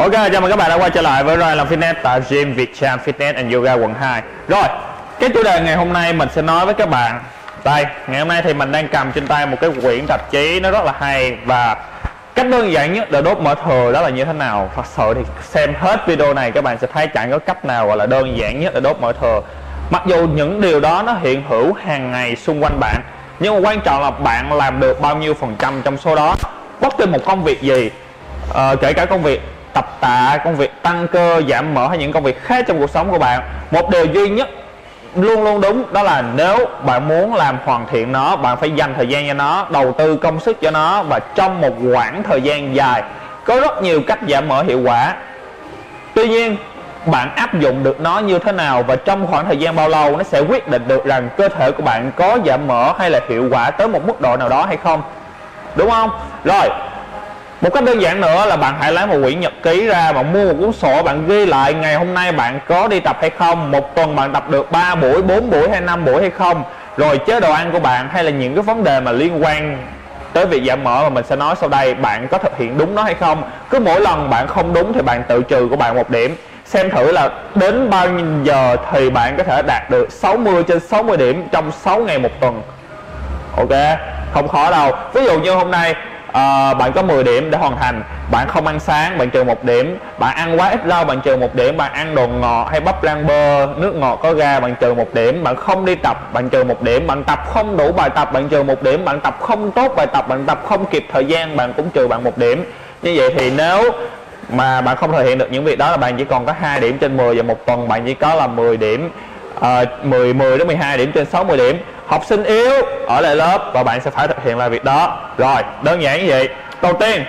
Ok, chào mừng các bạn đã quay trở lại với Ryan làm fitness tại Gym Vietcham Fitness and Yoga quận 2. Rồi, cái chủ đề ngày hôm nay mình sẽ nói với các bạn. Đây, ngày hôm nay thì mình đang cầm trên tay một cái quyển tạp chí nó rất là hay. Và cách đơn giản nhất để đốt mỡ thừa đó là như thế nào. Thật sự thì xem hết video này các bạn sẽ thấy chẳng có cách nào gọi là đơn giản nhất để đốt mỡ thừa. Mặc dù những điều đó nó hiện hữu hàng ngày xung quanh bạn, nhưng mà quan trọng là bạn làm được bao nhiêu phần trăm trong số đó. Bất kỳ một công việc gì, kể cả công việc tập tạ, công việc tăng cơ, giảm mỡ hay những công việc khác trong cuộc sống của bạn, một điều duy nhất luôn luôn đúng, đó là nếu bạn muốn làm hoàn thiện nó, bạn phải dành thời gian cho nó, đầu tư công sức cho nó, và trong một quãng thời gian dài. Có rất nhiều cách giảm mỡ hiệu quả, tuy nhiên bạn áp dụng được nó như thế nào và trong khoảng thời gian bao lâu, nó sẽ quyết định được rằng cơ thể của bạn có giảm mỡ hay là hiệu quả tới một mức độ nào đó hay không, đúng không? Rồi, một cách đơn giản nữa là bạn hãy lấy một quyển nhật ký ra, bạn mua một cuốn sổ, bạn ghi lại ngày hôm nay bạn có đi tập hay không, một tuần bạn tập được 3 buổi, 4 buổi hay 5 buổi hay không, rồi chế độ ăn của bạn hay là những cái vấn đề mà liên quan tới việc giảm mỡ mà mình sẽ nói sau đây, bạn có thực hiện đúng nó hay không. Cứ mỗi lần bạn không đúng thì bạn tự trừ của bạn 1 điểm, xem thử là đến bao nhiêu giờ thì bạn có thể đạt được 60 trên 60 điểm trong 6 ngày một tuần. Ok, không khó đâu. Ví dụ như hôm nay bạn có 10 điểm để hoàn thành. Bạn không ăn sáng, bạn trừ 1 điểm. Bạn ăn quá ít rau, bạn trừ 1 điểm. Bạn ăn đồ ngọt hay bắp rang bơ, nước ngọt có ga, bạn trừ 1 điểm. Bạn không đi tập, bạn trừ 1 điểm. Bạn tập không đủ bài tập, bạn trừ 1 điểm. Bạn tập không tốt bài tập, bạn tập không kịp thời gian, bạn cũng trừ bạn 1 điểm. Như vậy thì nếu mà bạn không thực hiện được những việc đó là bạn chỉ còn có 2 điểm trên 10, và một tuần bạn chỉ có là 10 điểm, 10 đến 12 điểm trên 60 điểm. Học sinh yếu ở lại lớp và bạn sẽ phải thực hiện lại việc đó. Rồi, đơn giản như vậy. Đầu tiên,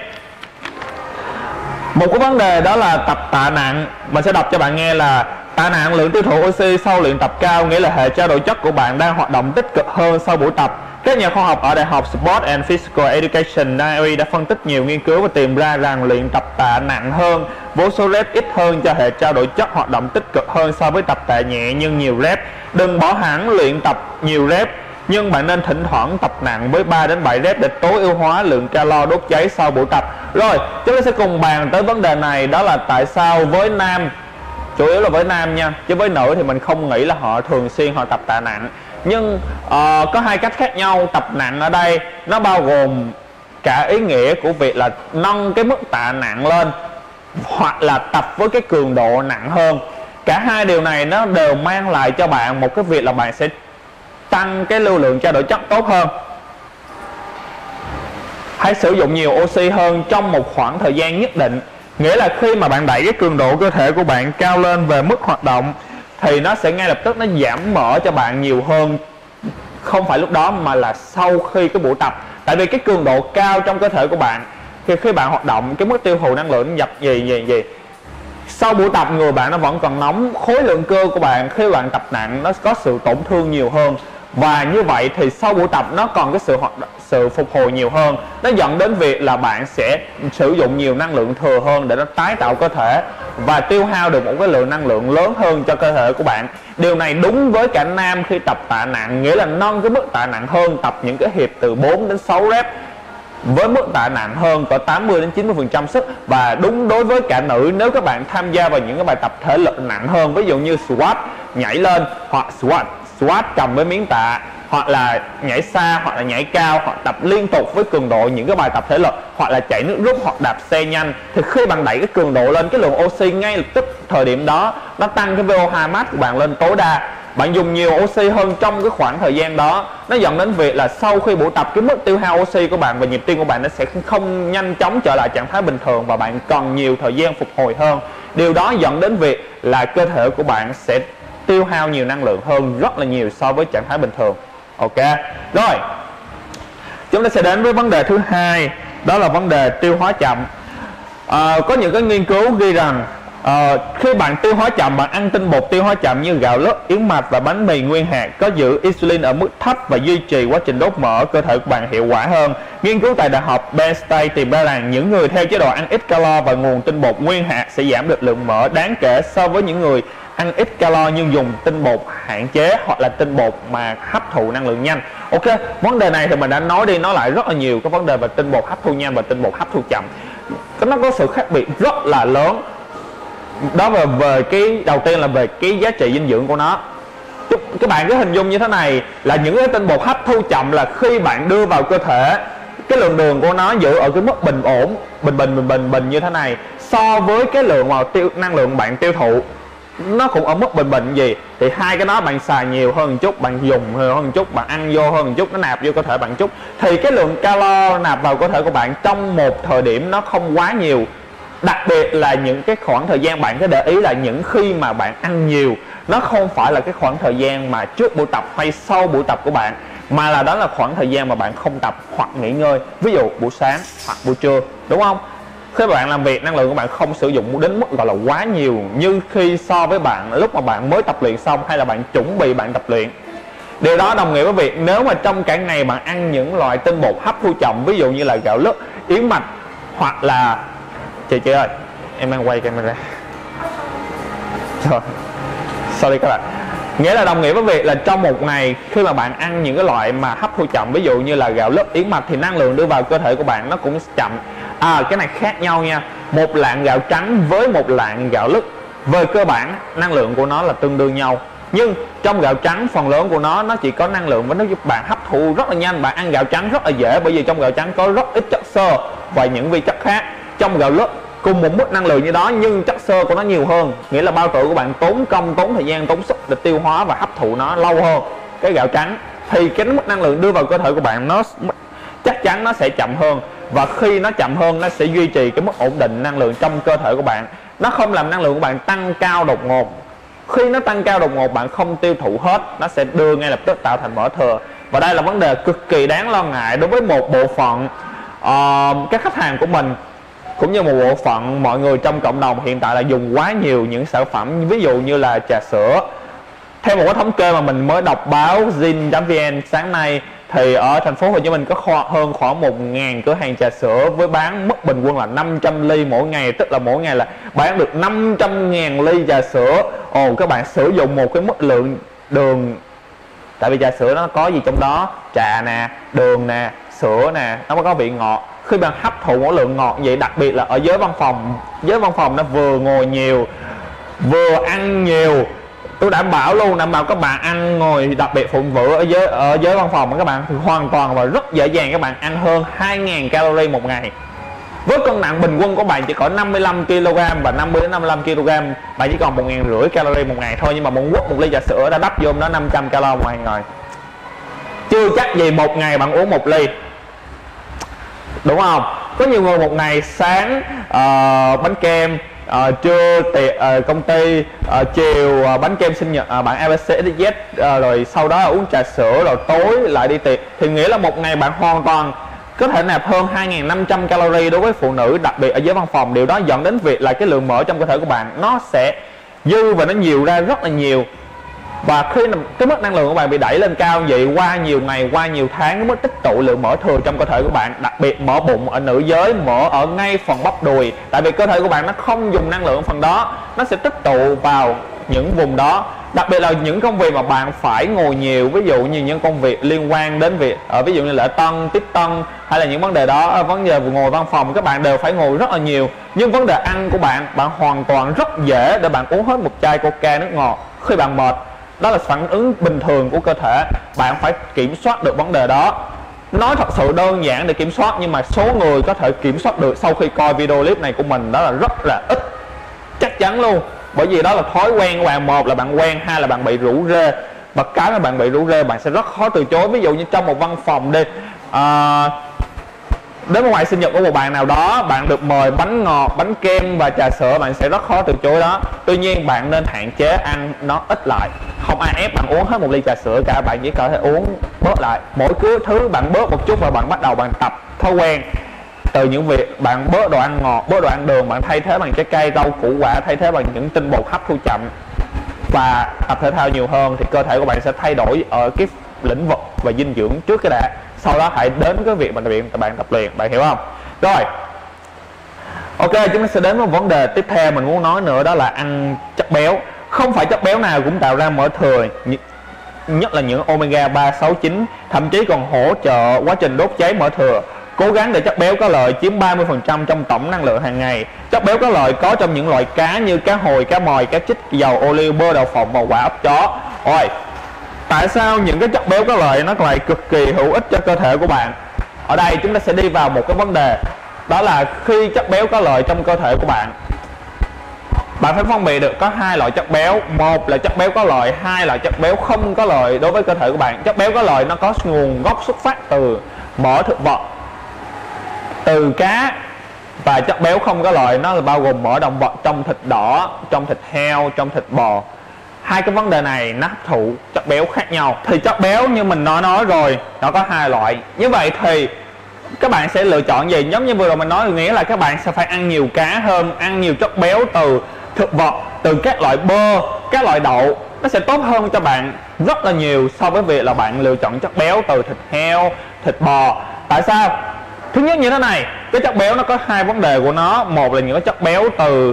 một cái vấn đề đó là tập tạ nặng. Mình sẽ đọc cho bạn nghe là tạ nặng, lượng tiêu thụ oxy sau luyện tập cao, nghĩa là hệ trao đổi chất của bạn đang hoạt động tích cực hơn sau buổi tập. Các nhà khoa học ở Đại học Sport and Physical Education (NIE) đã phân tích nhiều nghiên cứu và tìm ra rằng luyện tập tạ nặng hơn, vô số rep ít hơn cho hệ trao đổi chất hoạt động tích cực hơn so với tập tạ nhẹ nhưng nhiều rep. Đừng bỏ hẳn luyện tập nhiều rep, nhưng bạn nên thỉnh thoảng tập nặng với 3 đến 7 rep để tối ưu hóa lượng calo đốt cháy sau buổi tập. Rồi, chúng ta sẽ cùng bàn tới vấn đề này, đó là tại sao với nam, chủ yếu là với nam nha, chứ với nữ thì mình không nghĩ là họ thường xuyên họ tập tạ nặng. Nhưng có hai cách khác nhau. Tập nặng ở đây nó bao gồm cả ý nghĩa của việc là nâng cái mức tạ nặng lên, hoặc là tập với cái cường độ nặng hơn. Cả hai điều này nó đều mang lại cho bạn một cái việc là bạn sẽ tăng cái lưu lượng trao đổi chất tốt hơn, hãy sử dụng nhiều oxy hơn trong một khoảng thời gian nhất định. Nghĩa là khi mà bạn đẩy cái cường độ cơ thể của bạn cao lên về mức hoạt động thì nó sẽ ngay lập tức nó giảm mỡ cho bạn nhiều hơn, không phải lúc đó mà là sau khi cái buổi tập. Tại vì cái cường độ cao trong cơ thể của bạn khi bạn hoạt động, cái mức tiêu thụ năng lượng dập gì sau buổi tập người bạn nó vẫn còn nóng, khối lượng cơ của bạn khi bạn tập nặng nó có sự tổn thương nhiều hơn, và như vậy thì sau buổi tập nó còn cái sự phục hồi nhiều hơn. Nó dẫn đến việc là bạn sẽ sử dụng nhiều năng lượng thừa hơn để nó tái tạo cơ thể và tiêu hao được một cái lượng năng lượng lớn hơn cho cơ thể của bạn. Điều này đúng với cả nam khi tập tạ nặng, nghĩa là nâng cái mức tạ nặng hơn, tập những cái hiệp từ 4 đến 6 rep với mức tạ nặng hơn có 80 đến 90% sức. Và đúng đối với cả nữ, nếu các bạn tham gia vào những cái bài tập thể lực nặng hơn, ví dụ như squat nhảy lên, hoặc squat cầm với miếng tạ, hoặc là nhảy xa, hoặc là nhảy cao, hoặc tập liên tục với cường độ những cái bài tập thể lực, hoặc là chạy nước rút hoặc đạp xe nhanh, thì khi bạn đẩy cái cường độ lên, cái lượng oxy ngay lập tức thời điểm đó nó tăng cái VO2 max của bạn lên tối đa. Bạn dùng nhiều oxy hơn trong cái khoảng thời gian đó, nó dẫn đến việc là sau khi buổi tập, cái mức tiêu hao oxy của bạn và nhịp tim của bạn nó sẽ không nhanh chóng trở lại trạng thái bình thường, và bạn cần nhiều thời gian phục hồi hơn. Điều đó dẫn đến việc là cơ thể của bạn sẽ tiêu hao nhiều năng lượng hơn rất là nhiều so với trạng thái bình thường. Ok, rồi chúng ta sẽ đến với vấn đề thứ hai, đó là vấn đề tiêu hóa chậm. Có những cái nghiên cứu ghi rằng khi bạn tiêu hóa chậm, bạn ăn tinh bột tiêu hóa chậm như gạo lứt, yến mạch và bánh mì nguyên hạt có giữ insulin ở mức thấp và duy trì quá trình đốt mỡ cơ thể của bạn hiệu quả hơn. Nghiên cứu tại Đại học Penn State tìm ra rằng những người theo chế độ ăn ít calo và nguồn tinh bột nguyên hạt sẽ giảm được lượng mỡ đáng kể so với những người ăn ít calo nhưng dùng tinh bột hạn chế hoặc là tinh bột mà hấp thụ năng lượng nhanh. Ok, vấn đề này thì mình đã nói đi nói lại rất là nhiều cái vấn đề về tinh bột hấp thu nhanh và tinh bột hấp thu chậm. nó có sự khác biệt rất là lớn. Đó về cái đầu tiên là về cái giá trị dinh dưỡng của nó. Các bạn cứ hình dung như thế này, là những cái tinh bột hấp thu chậm là khi bạn đưa vào cơ thể, cái lượng đường của nó giữ ở cái mức bình ổn, bình như thế này, so với cái lượng mà năng lượng bạn tiêu thụ nó cũng ở mức bình gì, thì hai cái đó bạn xài nhiều hơn một chút, bạn dùng hơn một chút, bạn ăn vô hơn một chút, nó nạp vô cơ thể bạn chút, thì cái lượng calo nạp vào cơ thể của bạn trong một thời điểm nó không quá nhiều. Đặc biệt là những cái khoảng thời gian bạn có để ý là những khi mà bạn ăn nhiều, nó không phải là cái khoảng thời gian mà trước buổi tập hay sau buổi tập của bạn, mà là đó là khoảng thời gian mà bạn không tập hoặc nghỉ ngơi, ví dụ buổi sáng hoặc buổi trưa, đúng không? Khi bạn làm việc, năng lượng của bạn không sử dụng đến mức gọi là quá nhiều như khi so với bạn lúc mà bạn mới tập luyện xong hay là bạn chuẩn bị bạn tập luyện. Điều đó đồng nghĩa với việc nếu mà trong cả ngày bạn ăn những loại tinh bột hấp thu chậm, ví dụ như là gạo lứt, yến mạch, hoặc là chị ơi, em đang quay camera. Rồi, sorry các bạn. Nghĩa là đồng nghĩa với việc là trong một ngày khi mà bạn ăn những cái loại mà hấp thu chậm, ví dụ như là gạo lứt, yến mạch, thì năng lượng đưa vào cơ thể của bạn nó cũng chậm. Cái này khác nhau nha. Một lạng gạo trắng với một lạng gạo lứt, về cơ bản năng lượng của nó là tương đương nhau. Nhưng trong gạo trắng phần lớn của nó chỉ có năng lượng và nó giúp bạn hấp thụ rất là nhanh. Bạn ăn gạo trắng rất là dễ, bởi vì trong gạo trắng có rất ít chất xơ và những vi chất khác. Trong gạo lứt cùng một mức năng lượng như đó nhưng chất xơ của nó nhiều hơn, nghĩa là bao tử của bạn tốn công, tốn thời gian, tốn sức để tiêu hóa và hấp thụ nó lâu hơn cái gạo trắng. Thì cái mức năng lượng đưa vào cơ thể của bạn nó chắc chắn nó sẽ chậm hơn, và khi nó chậm hơn nó sẽ duy trì cái mức ổn định năng lượng trong cơ thể của bạn. Nó không làm năng lượng của bạn tăng cao đột ngột. Khi nó tăng cao đột ngột, bạn không tiêu thụ hết, nó sẽ đưa ngay lập tức tạo thành mỡ thừa. Và đây là vấn đề cực kỳ đáng lo ngại đối với một bộ phận các khách hàng của mình, cũng như một bộ phận mọi người trong cộng đồng hiện tại là dùng quá nhiều những sản phẩm, ví dụ như là trà sữa. Theo một cái thống kê mà mình mới đọc báo Zin.vn sáng nay, thì ở thành phố Hồ Chí Minh có hơn khoảng 1.000 cửa hàng trà sữa với bán mức bình quân là 500 ly mỗi ngày, tức là mỗi ngày là bán được 500.000 ly trà sữa. Các bạn sử dụng một cái mức lượng đường, tại vì trà sữa nó có gì trong đó, trà nè, đường nè, sữa nè, nó mới có vị ngọt. Khi bạn hấp thụ một lượng ngọt vậy, đặc biệt là ở giới văn phòng nó vừa ngồi nhiều vừa ăn nhiều, tôi đảm bảo luôn, đảm bảo các bạn ăn ngồi, đặc biệt phụ nữ ở giới văn phòng các bạn thì hoàn toàn và rất dễ dàng các bạn ăn hơn 2.000 calorie một ngày. Với cân nặng bình quân của bạn chỉ có 55 kg và 50 đến 55 kg, bạn chỉ còn 1.500 calorie một ngày thôi, nhưng mà muốn quất một ly trà sữa đã đắp vô đó 500 calo một ngày rồi. Chưa chắc gì một ngày bạn uống một ly, đúng không? Có nhiều người một ngày sáng bánh kem, trưa công ty, chiều bánh kem sinh nhật bạn ABC XYZ, rồi sau đó uống trà sữa, rồi tối lại đi tiệc, thì nghĩa là một ngày bạn hoàn toàn có thể nạp hơn 2.500 calorie đối với phụ nữ, đặc biệt ở giới văn phòng. Điều đó dẫn đến việc là cái lượng mỡ trong cơ thể của bạn nó sẽ dư và nó nhiều ra rất là nhiều. Và khi cái mức năng lượng của bạn bị đẩy lên cao vậy, qua nhiều ngày, qua nhiều tháng, nó mới tích tụ lượng mỡ thừa trong cơ thể của bạn, đặc biệt mỡ bụng ở nữ giới, mỡ ở ngay phần bắp đùi. Tại vì cơ thể của bạn nó không dùng năng lượng phần đó, nó sẽ tích tụ vào những vùng đó. Đặc biệt là những công việc mà bạn phải ngồi nhiều, ví dụ như những công việc liên quan đến việc ví dụ như lễ tân, tiếp tân, hay là những vấn đề đó, vấn đề ngồi văn phòng, các bạn đều phải ngồi rất là nhiều. Nhưng vấn đề ăn của bạn hoàn toàn rất dễ để bạn uống hết một chai coca nước ngọt khi bạn mệt. Đó là phản ứng bình thường của cơ thể. Bạn phải kiểm soát được vấn đề đó. Nói thật sự đơn giản để kiểm soát, nhưng mà số người có thể kiểm soát được sau khi coi video clip này của mình đó là rất là ít, chắc chắn luôn. Bởi vì đó là thói quen của bạn. Một là bạn quen, hai là bạn bị rủ rê. Và cái mà bạn bị rủ rê bạn sẽ rất khó từ chối. Ví dụ như trong một văn phòng đi, đến một ngày sinh nhật của một bạn nào đó, bạn được mời bánh ngọt, bánh kem và trà sữa, bạn sẽ rất khó từ chối đó. Tuy nhiên bạn nên hạn chế ăn nó ít lại. Không ai ép bạn uống hết một ly trà sữa cả, bạn chỉ có thể uống bớt lại. Mỗi thứ bạn bớt một chút và bạn bắt đầu bạn tập thói quen. Từ những việc bạn bớt đồ ăn ngọt, bớt đồ ăn đường, bạn thay thế bằng trái cây, rau củ quả, thay thế bằng những tinh bột hấp thu chậm, và tập thể thao nhiều hơn, thì cơ thể của bạn sẽ thay đổi ở cái lĩnh vực và dinh dưỡng trước cái đã. Sau đó hãy đến cái việc bạn tập luyện, bạn hiểu không? Rồi, ok, chúng ta sẽ đến một vấn đề tiếp theo mình muốn nói nữa, đó là ăn chất béo. Không phải chất béo nào cũng tạo ra mỡ thừa, nhất là những omega 3, 6, 9, thậm chí còn hỗ trợ quá trình đốt cháy mỡ thừa. Cố gắng để chất béo có lợi chiếm 30% trong tổng năng lượng hàng ngày. Chất béo có lợi có trong những loại cá như cá hồi, cá mòi, cá trích, dầu ô liu, bơ đậu phộng và quả ốc chó. Rồi, tại sao những cái chất béo có lợi nó lại cực kỳ hữu ích cho cơ thể của bạn? Ở đây chúng ta sẽ đi vào một cái vấn đề, đó là khi chất béo có lợi trong cơ thể của bạn, bạn phải phân biệt được có hai loại chất béo. Một là chất béo có lợi, hai là chất béo không có lợi đối với cơ thể của bạn. Chất béo có lợi nó có nguồn gốc xuất phát từ mỡ thực vật, từ cá, và chất béo không có lợi nó là bao gồm mỡ động vật trong thịt đỏ, trong thịt heo, trong thịt bò. Hai cái vấn đề này nó hấp thụ chất béo khác nhau. Thì chất béo như mình nói rồi, nó có hai loại. Như vậy thì các bạn sẽ lựa chọn gì? Giống như vừa rồi mình nói, nghĩa là các bạn sẽ phải ăn nhiều cá hơn, ăn nhiều chất béo từ thực vật, từ các loại bơ, các loại đậu. Nó sẽ tốt hơn cho bạn rất là nhiều so với việc là bạn lựa chọn chất béo từ thịt heo, thịt bò. Tại sao? Thứ nhất như thế này, cái chất béo nó có hai vấn đề của nó. Một là những cái chất béo từ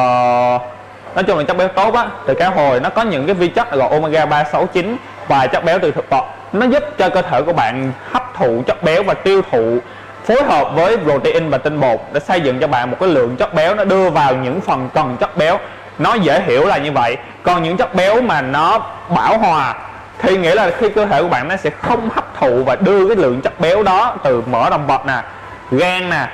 nói chung là chất béo tốt á, từ cá hồi, nó có những cái vi chất gọi omega 3, 6, 9 và chất béo từ thực vật. Nó giúp cho cơ thể của bạn hấp thụ chất béo và tiêu thụ phối hợp với protein và tinh bột để xây dựng cho bạn một cái lượng chất béo nó đưa vào những phần cần chất béo. Nó dễ hiểu là như vậy. Còn những chất béo mà nó bão hòa thì nghĩa là khi cơ thể của bạn nó sẽ không hấp thụ và đưa cái lượng chất béo đó từ mỡ động vật nè, gan nè,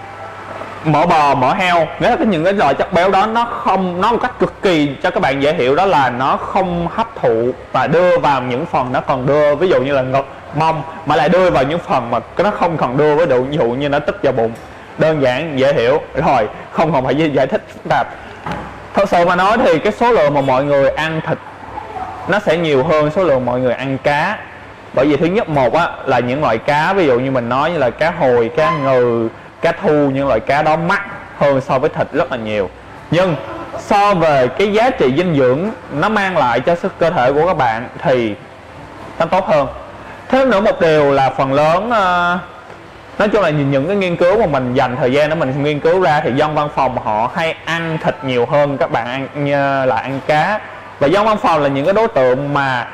mỡ bò, mỡ heo. Nghĩa là những cái loại chất béo đó nó một cách cực kỳ cho các bạn dễ hiểu, đó là nó không hấp thụ và đưa vào những phần nó còn đưa, ví dụ như là ngực, mông, mà lại đưa vào những phần mà nó không còn đưa, ví dụ như nó tích vào bụng. Đơn giản dễ hiểu rồi, không còn phải giải thích phức tạp. Thật sự mà nói thì cái số lượng mà mọi người ăn thịt nó sẽ nhiều hơn số lượng mọi người ăn cá. Bởi vì thứ nhất, một á, là những loại cá ví dụ như mình nói như là cá hồi, cá ngừ, cá thu, những loại cá đó mắc hơn so với thịt rất là nhiều. Nhưng so về cái giá trị dinh dưỡng nó mang lại cho sức cơ thể của các bạn thì nó tốt hơn. Thêm nữa một điều là phần lớn nói chung là những cái nghiên cứu mà mình dành thời gian để mình nghiên cứu ra thì dân văn phòng họ hay ăn thịt nhiều hơn các bạn ăn cá. Và dân văn phòng là những cái đối tượng mà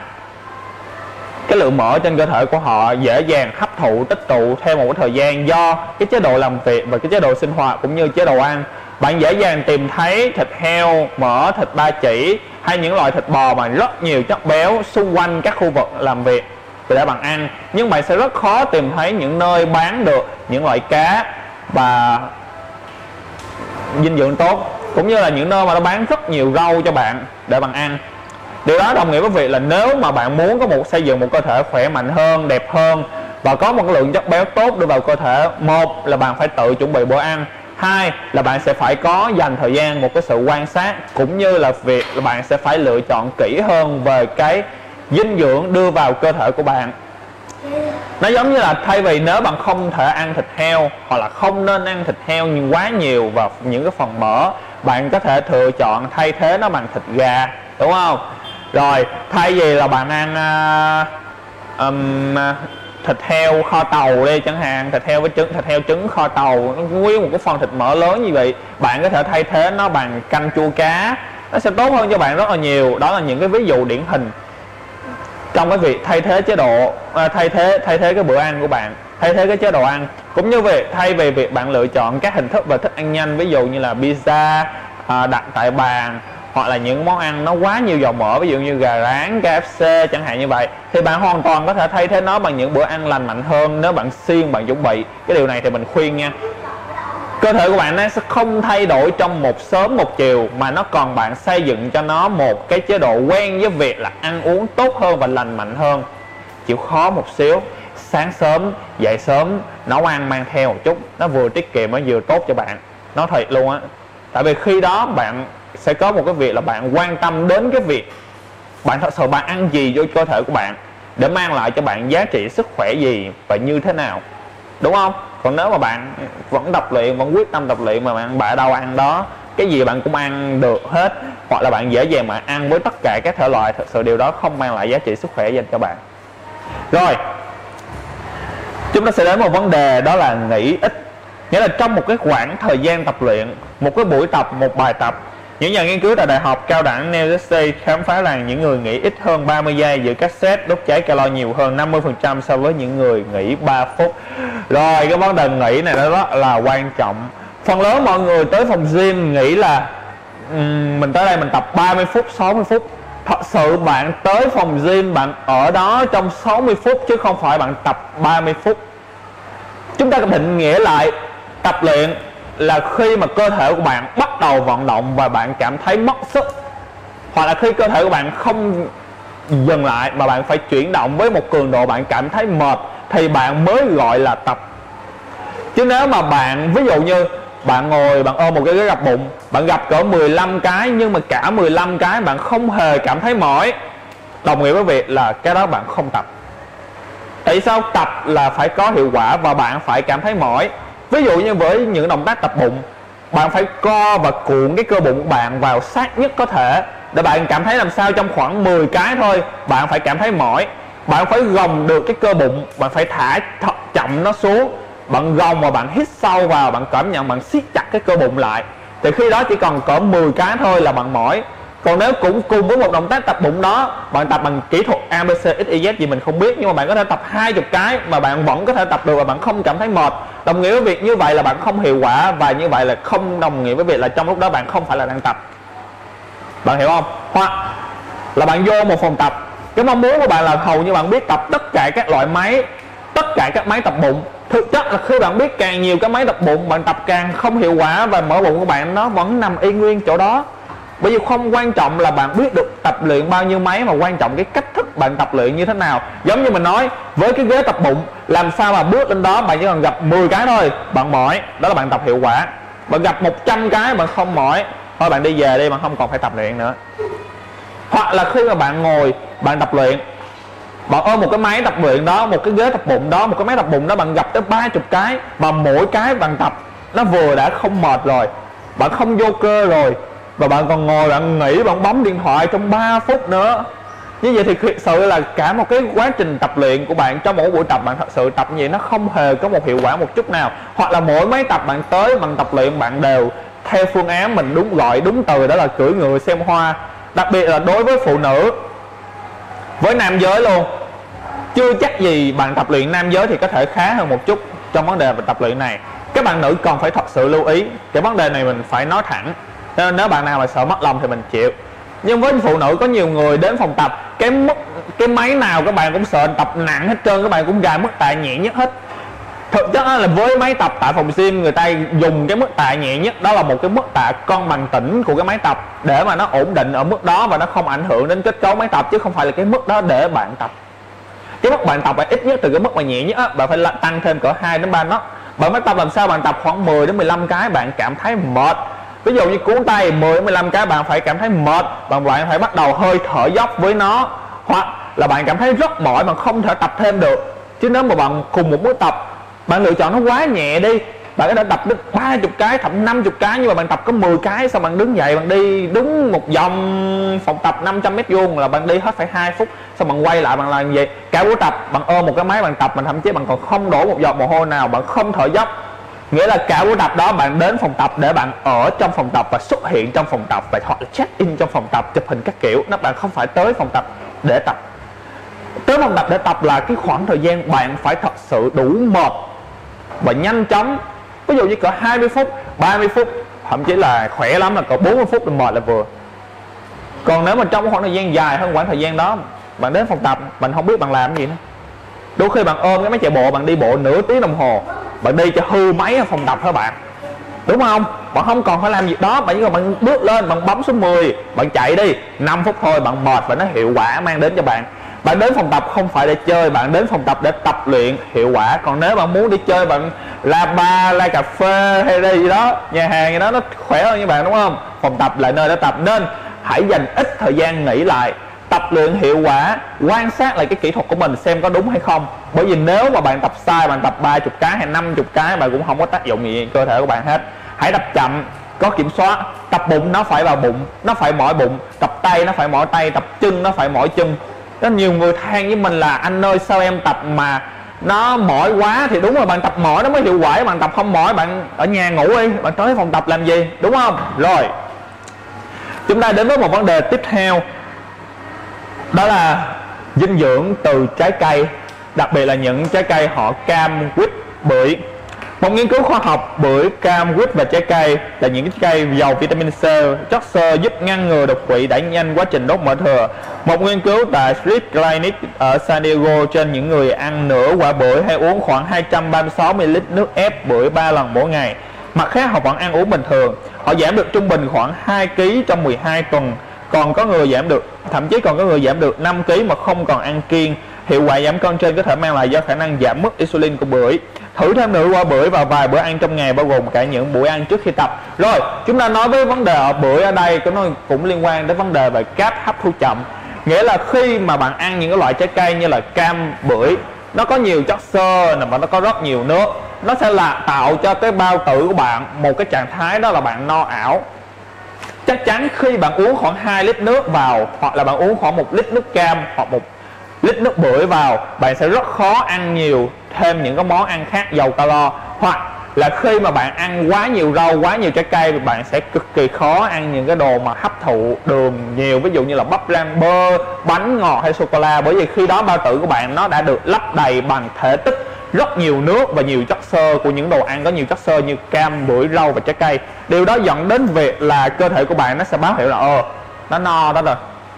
cái lượng mỡ trên cơ thể của họ dễ dàng hấp thụ, tích tụ theo một cái thời gian do cái chế độ làm việc và cái chế độ sinh hoạt cũng như chế độ ăn. Bạn dễ dàng tìm thấy thịt heo, mỡ, thịt ba chỉ hay những loại thịt bò mà rất nhiều chất béo xung quanh các khu vực làm việc để bạn ăn. Nhưng bạn sẽ rất khó tìm thấy những nơi bán được những loại cá và dinh dưỡng tốt, cũng như là những nơi mà nó bán rất nhiều rau cho bạn để bạn ăn. Điều đó đồng nghĩa với việc là nếu mà bạn muốn xây dựng một cơ thể khỏe mạnh hơn, đẹp hơn và có một lượng chất béo tốt đưa vào cơ thể, một là bạn phải tự chuẩn bị bữa ăn, hai là bạn sẽ phải có dành thời gian, một cái sự quan sát, cũng như là việc là bạn sẽ phải lựa chọn kỹ hơn về cái dinh dưỡng đưa vào cơ thể của bạn. Nó giống như là thay vì nếu bạn không thể ăn thịt heo, hoặc là không nên ăn thịt heo nhưng quá nhiều vào những cái phần mỡ, bạn có thể lựa chọn thay thế nó bằng thịt gà, đúng không? Rồi thay vì là bạn ăn thịt heo kho tàu đi chẳng hạn, thịt heo trứng kho tàu, nguyên một cái phần thịt mỡ lớn như vậy, bạn có thể thay thế nó bằng canh chua cá, nó sẽ tốt hơn cho bạn rất là nhiều. Đó là những cái ví dụ điển hình trong cái việc thay thế chế độ, thay thế cái bữa ăn của bạn, thay thế cái chế độ ăn. Cũng như vậy, thay vì việc bạn lựa chọn các hình thức và thức ăn nhanh, ví dụ như là pizza đặt tại bàn, hoặc là những món ăn nó quá nhiều dầu mỡ, ví dụ như gà rán, KFC chẳng hạn như vậy, thì bạn hoàn toàn có thể thay thế nó bằng những bữa ăn lành mạnh hơn nếu bạn siêng, bạn chuẩn bị. Cái điều này thì mình khuyên nha, cơ thể của bạn nó sẽ không thay đổi trong một sớm một chiều, mà nó còn bạn xây dựng cho nó một cái chế độ quen với việc là ăn uống tốt hơn và lành mạnh hơn. Chịu khó một xíu, sáng sớm dậy sớm nấu ăn mang theo một chút, nó vừa tiết kiệm nó vừa tốt cho bạn, nói thiệt luôn á. Tại vì khi đó bạn sẽ có một cái việc là bạn quan tâm đến cái việc bạn thật sự bạn ăn gì vô cơ thể của bạn để mang lại cho bạn giá trị sức khỏe gì và như thế nào, đúng không? Còn nếu mà bạn vẫn tập luyện, vẫn quyết tâm tập luyện mà bạn bạ đâu ăn đó, cái gì bạn cũng ăn được hết, hoặc là bạn dễ dàng mà ăn với tất cả các thể loại, thật sự điều đó không mang lại giá trị sức khỏe dành cho bạn. Rồi chúng ta sẽ đến một vấn đề, đó là nghỉ ít. Nghĩa là trong một cái khoảng thời gian tập luyện, một cái buổi tập, một bài tập, Những nhà nghiên cứu tại Đại học Cao đẳng New Jersey khám phá rằng những người nghỉ ít hơn 30 giây giữa các set đốt cháy calo nhiều hơn 50% so với những người nghỉ 3 phút. Rồi cái vấn đề nghỉ này nó rất là quan trọng. Phần lớn mọi người tới phòng gym nghĩ là mình tới đây mình tập 30 phút, 60 phút. Thật sự bạn tới phòng gym bạn ở đó trong 60 phút chứ không phải bạn tập 30 phút. Chúng ta định nghĩa lại tập luyện là khi mà cơ thể của bạn bắt đầu vận động và bạn cảm thấy mất sức, hoặc là khi cơ thể của bạn không dừng lại mà bạn phải chuyển động với một cường độ bạn cảm thấy mệt thì bạn mới gọi là tập. Chứ nếu mà bạn ví dụ như bạn ngồi bạn ôm một cái ghế gập bụng, bạn gập cỡ 15 cái nhưng mà cả 15 cái bạn không hề cảm thấy mỏi, đồng nghĩa với việc là cái đó bạn không tập. Tại sao? Tập là phải có hiệu quả và bạn phải cảm thấy mỏi. Ví dụ như với những động tác tập bụng, bạn phải co và cuộn cái cơ bụng của bạn vào sát nhất có thể để bạn cảm thấy làm sao trong khoảng 10 cái thôi bạn phải cảm thấy mỏi. Bạn phải gồng được cái cơ bụng, bạn phải thả thật chậm nó xuống, bạn gồng và bạn hít sâu vào, bạn cảm nhận bạn siết chặt cái cơ bụng lại, thì khi đó chỉ còn cỡ 10 cái thôi là bạn mỏi. Còn nếu cũng cùng với một động tác tập bụng đó, bạn tập bằng kỹ thuật ABC XYZ gì mình không biết, nhưng mà bạn có thể tập 20 cái mà bạn vẫn có thể tập được và bạn không cảm thấy mệt, đồng nghĩa với việc như vậy là bạn không hiệu quả, và như vậy là không đồng nghĩa với việc là trong lúc đó bạn không phải là đang tập. Bạn hiểu không? Hoặc là bạn vô một phòng tập, cái mong muốn của bạn là hầu như bạn biết tập tất cả các loại máy, tất cả các máy tập bụng. Thực chất là khi bạn biết càng nhiều cái máy tập bụng, bạn tập càng không hiệu quả và mỡ bụng của bạn nó vẫn nằm y nguyên chỗ đó. Bởi vì không quan trọng là bạn biết được tập luyện bao nhiêu máy, mà quan trọng cái cách thức bạn tập luyện như thế nào. Giống như mình nói, với cái ghế tập bụng, làm sao mà bước lên đó bạn chỉ cần gặp 10 cái thôi bạn mỏi, đó là bạn tập hiệu quả. Bạn gặp 100 cái bạn không mỏi, thôi bạn đi về đi, bạn không còn phải tập luyện nữa. Hoặc là khi mà bạn ngồi bạn tập luyện, bạn ôm một cái máy tập luyện đó, một cái ghế tập bụng đó, một cái máy tập bụng đó, bạn gặp tới 30 cái, mà mỗi cái bạn tập nó vừa đã không mệt rồi, bạn không vô cơ rồi, và bạn còn ngồi bạn nghỉ, bạn bấm điện thoại trong 3 phút nữa. Như vậy thì thực sự là cả một cái quá trình tập luyện của bạn trong mỗi buổi tập, bạn thật sự tập như vậy nó không hề có một hiệu quả một chút nào. Hoặc là mỗi máy tập bạn tới bạn tập luyện, bạn đều theo phương án, mình đúng gọi đúng từ đó là cưỡi ngựa xem hoa. Đặc biệt là đối với phụ nữ, với nam giới luôn, chưa chắc gì bạn tập luyện nam giới thì có thể khá hơn một chút trong vấn đề về tập luyện này. Các bạn nữ còn phải thật sự lưu ý cái vấn đề này, mình phải nói thẳng. Nên nếu bạn nào mà sợ mất lòng thì mình chịu. Nhưng với phụ nữ có nhiều người đến phòng tập, cái máy nào các bạn cũng sợ tập nặng hết trơn, các bạn cũng gài mức tạ nhẹ nhất hết. Thực chất là với máy tập tại phòng gym, người ta dùng cái mức tạ nhẹ nhất, đó là một cái mức tạ cân bằng tĩnh của cái máy tập, để mà nó ổn định ở mức đó và nó không ảnh hưởng đến kết cấu máy tập, chứ không phải là cái mức đó để bạn tập. Cái mức bạn tập phải ít nhất từ cái mức mà nhẹ nhất á, bạn phải tăng thêm cỡ 2 đến 3 nấc. Bạn mới tập làm sao bạn tập khoảng 10 đến 15 cái bạn cảm thấy mệt. Ví dụ như cuốn tay 10 đến 15 cái bạn phải cảm thấy mệt, bạn phải bắt đầu hơi thở dốc với nó, hoặc là bạn cảm thấy rất mỏi mà không thể tập thêm được. Chứ nếu mà bạn cùng một bước tập, bạn lựa chọn nó quá nhẹ đi, bạn có thể tập đến 30 cái, thậm 50 cái, nhưng mà bạn tập có 10 cái, xong bạn đứng dậy bạn đi đúng một vòng phòng tập 500 mét vuông là bạn đi hết phải 2 phút, xong bạn quay lại bạn làm gì? Cả buổi tập bạn ôm một cái máy bạn tập, bạn thậm chí bạn còn không đổ một giọt mồ hôi nào, bạn không thở dốc. Nghĩa là cả buổi tập đó bạn đến phòng tập để bạn ở trong phòng tập và xuất hiện trong phòng tập, và hoặc là check in trong phòng tập, chụp hình các kiểu. Nó bạn không phải tới phòng tập để tập. Tới phòng tập để tập là cái khoảng thời gian bạn phải thật sự đủ mệt và nhanh chóng. Ví dụ như cỡ 20 phút, 30 phút, thậm chí là khỏe lắm là cỡ 40 phút là mệt là vừa. Còn nếu mà trong khoảng thời gian dài hơn khoảng thời gian đó, bạn đến phòng tập bạn không biết bạn làm cái gì nữa. Đôi khi bạn ôm cái máy chạy bộ, bạn đi bộ nửa tiếng đồng hồ, bạn đi cho hư máy ở phòng tập hả bạn, đúng không? Bạn không còn phải làm việc đó, bạn chỉ cần bạn bước lên, bạn bấm số 10, bạn chạy đi 5 phút thôi, bạn mệt và nó hiệu quả mang đến cho bạn. Bạn đến phòng tập không phải để chơi, bạn đến phòng tập để tập luyện hiệu quả. Còn nếu bạn muốn đi chơi, bạn la bar, la cà phê hay đi gì đó, nhà hàng gì đó, nó khỏe hơn như bạn, đúng không? Phòng tập là nơi để tập, nên hãy dành ít thời gian nghỉ lại, tập luyện hiệu quả, quan sát lại cái kỹ thuật của mình xem có đúng hay không. Bởi vì nếu mà bạn tập sai, bạn tập 30 cái hay 50 cái, bạn cũng không có tác dụng gì cơ thể của bạn hết. Hãy tập chậm, có kiểm soát. Tập bụng nó phải vào bụng, nó phải mỏi bụng. Tập tay nó phải mỏi tay, tập chân nó phải mỏi chân. Có nhiều người than với mình là anh ơi sao em tập mà nó mỏi quá. Thì đúng rồi, bạn tập mỏi nó mới hiệu quả. Bạn tập không mỏi, bạn ở nhà ngủ đi, bạn tới phòng tập làm gì, đúng không? Rồi Chúng ta đến với một vấn đề tiếp theo, đó là dinh dưỡng từ trái cây, đặc biệt là những trái cây họ cam, quýt, bưởi. Một nghiên cứu khoa học, bưởi, cam, quýt và trái cây là những trái cây giàu vitamin C, chất xơ giúp ngăn ngừa đột quỵ, đẩy nhanh quá trình đốt mỡ thừa. Một nghiên cứu tại Street Clinic ở San Diego trên những người ăn nửa quả bưởi hay uống khoảng 236 ml nước ép bưởi 3 lần mỗi ngày. Mặt khác, họ vẫn ăn uống bình thường. Họ giảm được trung bình khoảng 2 kg trong 12 tuần. Còn có người giảm được, thậm chí còn có người giảm được 5 kg mà không còn ăn kiêng. Hiệu quả giảm cân trên có thể mang lại do khả năng giảm mức insulin của bưởi. Thử thêm nửa quả bưởi vào vài bữa ăn trong ngày, bao gồm cả những buổi ăn trước khi tập. Rồi, chúng ta nói với vấn đề ở bưởi ở đây, nó cũng liên quan đến vấn đề về cáp hấp thu chậm. Nghĩa là khi mà bạn ăn những cái loại trái cây như là cam, bưởi, nó có nhiều chất xơ mà nó có rất nhiều nước, nó sẽ là tạo cho cái bao tử của bạn một cái trạng thái đó là bạn no ảo. Chắc chắn khi bạn uống khoảng 2 lít nước vào, hoặc là bạn uống khoảng 1 lít nước cam hoặc 1 lít nước bưởi vào, bạn sẽ rất khó ăn nhiều thêm những cái món ăn khác giàu calo. Hoặc là khi mà bạn ăn quá nhiều rau, quá nhiều trái cây, bạn sẽ cực kỳ khó ăn những cái đồ mà hấp thụ đường nhiều, ví dụ như là bắp rang, bơ, bánh ngọt hay sô cô la, bởi vì khi đó bao tử của bạn nó đã được lấp đầy bằng thể tích rất nhiều nước và nhiều chất xơ của những đồ ăn có nhiều chất xơ như cam, bưởi, rau và trái cây. Điều đó dẫn đến việc là cơ thể của bạn nó sẽ báo hiệu là nó no đó rồi,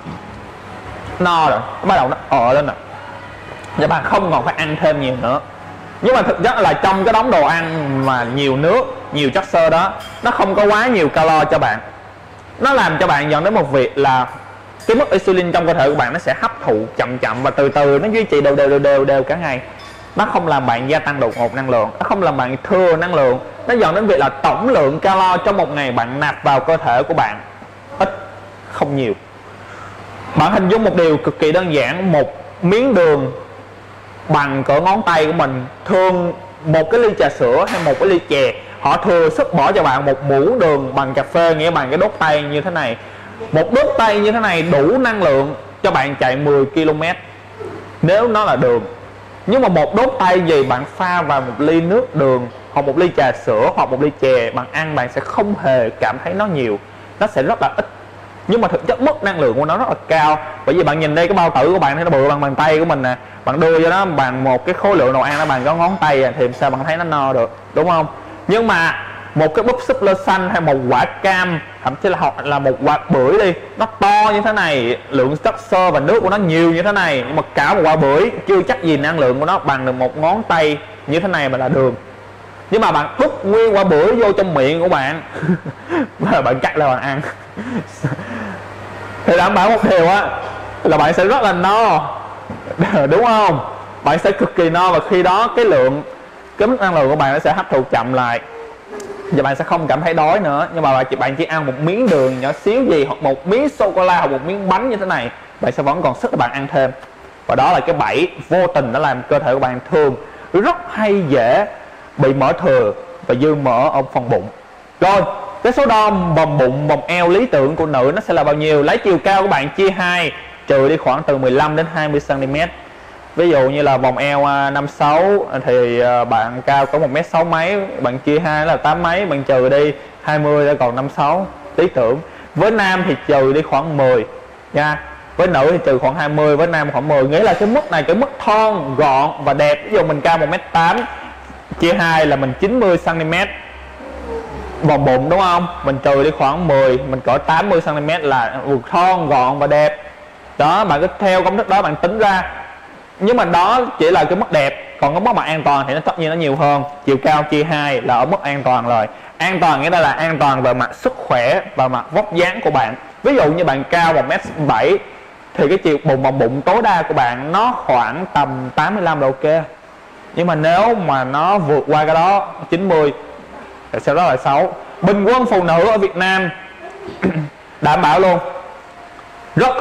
no rồi, nó bắt đầu nó lên rồi, và bạn không còn phải ăn thêm nhiều nữa. Nhưng mà thực chất là trong cái đống đồ ăn mà nhiều nước, nhiều chất xơ đó, nó không có quá nhiều calo cho bạn. Nó làm cho bạn dẫn đến một việc là cái mức insulin trong cơ thể của bạn nó sẽ hấp thụ chậm chậm và từ từ nó duy trì đều cả ngày. Nó không làm bạn gia tăng đột ngột năng lượng, nó không làm bạn thừa năng lượng. Nó dẫn đến việc là tổng lượng calo trong một ngày bạn nạp vào cơ thể của bạn ít, không nhiều. Bạn hình dung một điều cực kỳ đơn giản, một miếng đường bằng cỡ ngón tay của mình, thường một cái ly trà sữa hay một cái ly chè, họ thừa sức bỏ cho bạn một muỗng đường bằng cà phê, nghĩa bằng cái đốt tay như thế này. Một đốt tay như thế này đủ năng lượng cho bạn chạy 10 km nếu nó là đường. Nhưng mà một đốt tay gì bạn pha vào một ly nước đường hoặc một ly trà sữa hoặc một ly chè, bạn ăn bạn sẽ không hề cảm thấy nó nhiều, nó sẽ rất là ít. Nhưng mà thực chất mức năng lượng của nó rất là cao. Bởi vì bạn nhìn đây, cái bao tử của bạn nó bự bằng bàn tay của mình nè, bạn đưa cho nó bằng một cái khối lượng đồ ăn nó bằng có ngón tay thì sao bạn thấy nó no được, đúng không? Nhưng mà một cái búp súp lơ xanh hay một quả cam, thậm chí là một quả bưởi đi, nó to như thế này, lượng chất xơ và nước của nó nhiều như thế này, nhưng mà cả một quả bưởi chưa chắc gì năng lượng của nó bằng được một ngón tay như thế này mà là đường. Nhưng mà bạn hút nguyên quả bưởi vô trong miệng của bạn và bạn cắt ra bạn ăn thì đảm bảo một điều á là bạn sẽ rất là no, đúng không? Bạn sẽ cực kỳ no, và khi đó cái mức năng lượng của bạn nó sẽ hấp thụ chậm lại và bạn sẽ không cảm thấy đói nữa. Nhưng mà bạn chỉ ăn một miếng đường nhỏ xíu gì, hoặc một miếng sô cô la hoặc một miếng bánh như thế này, bạn sẽ vẫn còn sức để bạn ăn thêm. Và đó là cái bẫy vô tình đã làm cơ thể của bạn thường rất hay dễ bị mỡ thừa và dư mỡ ở phần bụng. Rồi, cái số đo vòng bụng, vòng eo lý tưởng của nữ nó sẽ là bao nhiêu? Lấy chiều cao của bạn chia 2, trừ đi khoảng từ 15 đến 20 cm. Ví dụ như là vòng eo 56 thì bạn cao có 1m6 mấy, bạn chia 2 là 8 mấy, bạn trừ đi 20 đã còn 56, lý tưởng. Với nam thì trừ đi khoảng 10 nha. Với nữ thì trừ khoảng 20, với nam khoảng 10. Nghĩa là cái mức này, cái mức thon, gọn và đẹp. Ví dụ mình cao 1m8, chia 2 là mình 90 cm vòng bụng, đúng không? Mình trừ đi khoảng 10, mình cỡ 80 cm là thon, gọn và đẹp. Đó, bạn cứ theo công thức đó bạn tính ra. Nhưng mà đó chỉ là cái mức đẹp, còn cái mức mà an toàn thì nó tất nhiên nó nhiều hơn. Chiều cao chia 2 là ở mức an toàn rồi. An toàn nghĩa là an toàn về mặt sức khỏe và mặt vóc dáng của bạn. Ví dụ như bạn cao 1m7 thì cái chiều vòng bụng tối đa của bạn nó khoảng tầm 85 là ok. Nhưng mà nếu mà nó vượt qua cái đó 90 thì sẽ rất là xấu. Bình quân phụ nữ ở Việt Nam đảm bảo luôn, rất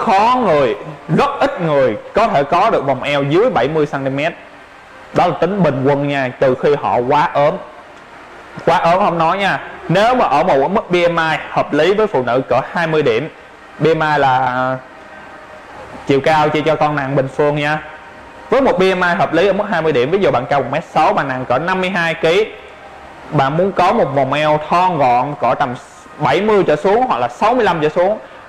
ít người có thể có được vòng eo dưới 70 cm. Đó là tính bình quân nha, trừ khi họ quá ốm. Quá ốm không nói nha. Nếu mà ở một mức BMI hợp lý với phụ nữ cỡ 20 điểm, BMI là chiều cao chia cho cân nặng bình phương nha. Với một BMI hợp lý ở mức 20 điểm, ví dụ bạn cao 1m6, bạn nặng cỡ 52 kg, bạn muốn có một vòng eo thon gọn cỡ tầm 70 trở xuống hoặc là 65 trở xuống,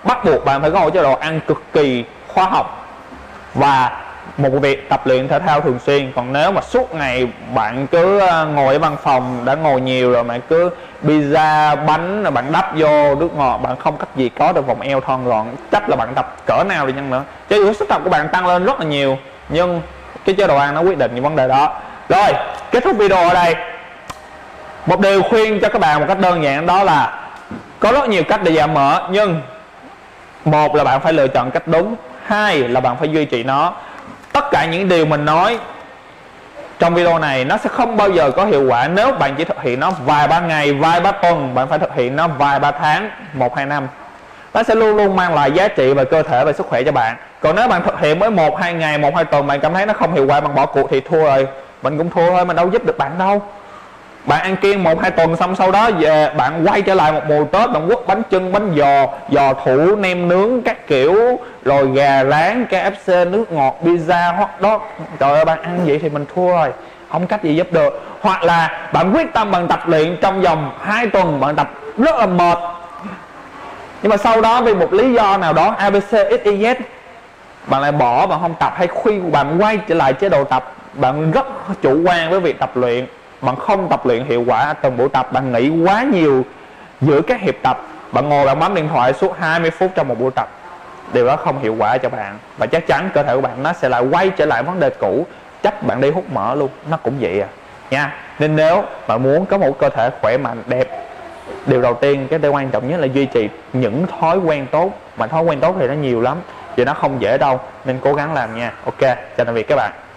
bắt buộc bạn phải có một chế độ ăn cực kỳ khoa học và một việc tập luyện thể thao thường xuyên. Còn nếu mà suốt ngày bạn cứ ngồi ở văn phòng, đã ngồi nhiều rồi mà cứ pizza bánh rồi bạn đắp vô nước ngọt, bạn không cách gì có được vòng eo thon gọn, chắc là bạn tập cỡ nào đi chăng nữa, cho dù sức tập của bạn tăng lên rất là nhiều, nhưng cái chế độ ăn nó quyết định những vấn đề đó. Rồi, kết thúc video ở đây. Một điều khuyên cho các bạn một cách đơn giản đó là có rất nhiều cách để giảm mỡ, nhưng một là bạn phải lựa chọn cách đúng, hai là bạn phải duy trì nó. Tất cả những điều mình nói trong video này nó sẽ không bao giờ có hiệu quả nếu bạn chỉ thực hiện nó vài ba ngày, vài ba tuần. Bạn phải thực hiện nó vài ba tháng, 1-2 năm. Nó sẽ luôn luôn mang lại giá trị về cơ thể và sức khỏe cho bạn. Còn nếu bạn thực hiện mới 1-2 ngày, 1-2 tuần bạn cảm thấy nó không hiệu quả, bạn bỏ cuộc thì thua rồi. Mình cũng thua thôi, mình đâu giúp được bạn đâu. Bạn ăn kiêng 1-2 tuần xong sau đó về bạn quay trở lại một mùa Tết, bạn quất bánh chưng, bánh giò, giò thủ, nem nướng các kiểu, rồi gà rán, KFC, nước ngọt, pizza, hot dog. Trời ơi, bạn ăn vậy thì mình thua rồi, không cách gì giúp được. Hoặc là bạn quyết tâm bạn tập luyện trong vòng 2 tuần, bạn tập rất là mệt, nhưng mà sau đó vì một lý do nào đó ABC XYZ bạn lại bỏ, bạn không tập, hay khuyên bạn quay trở lại chế độ tập. Bạn rất chủ quan với việc tập luyện, bạn không tập luyện hiệu quả từng buổi tập, bạn nghĩ quá nhiều giữa các hiệp tập, bạn ngồi bạn bấm điện thoại suốt 20 phút trong một buổi tập. Điều đó không hiệu quả cho bạn, và chắc chắn cơ thể của bạn nó sẽ lại quay trở lại vấn đề cũ, chắc bạn đi hút mỡ luôn, nó cũng vậy à nha. Nên nếu bạn muốn có một cơ thể khỏe mạnh đẹp, điều đầu tiên, cái điều quan trọng nhất là duy trì những thói quen tốt. Mà thói quen tốt thì nó nhiều lắm, vì nó không dễ đâu, nên cố gắng làm nha. Ok, chào tạm biệt các bạn.